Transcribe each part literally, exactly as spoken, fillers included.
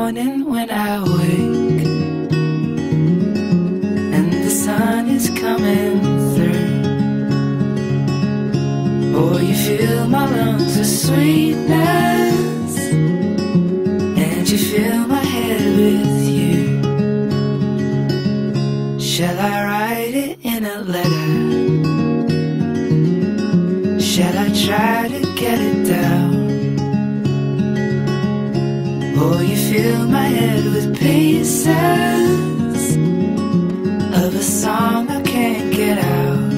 morning when I wake and the sun is coming through. Oh, you fill my lungs with sweetness and you fill my head with you. Shall I write it in a letter? Shall I try to get it down? Oh, you fill my head with pieces of a song I can't get out.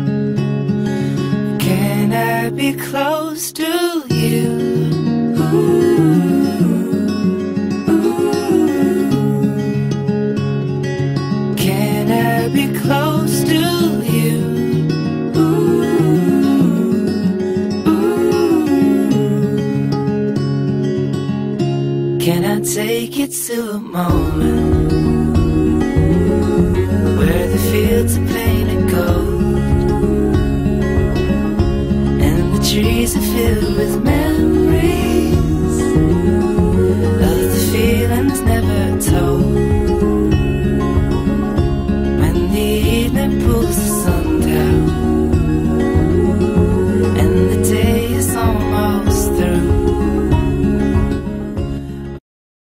Can I be close to you? Ooh, ooh. Can I be close to you? Can I take you to a moment where the fields are painted gold and the trees are filled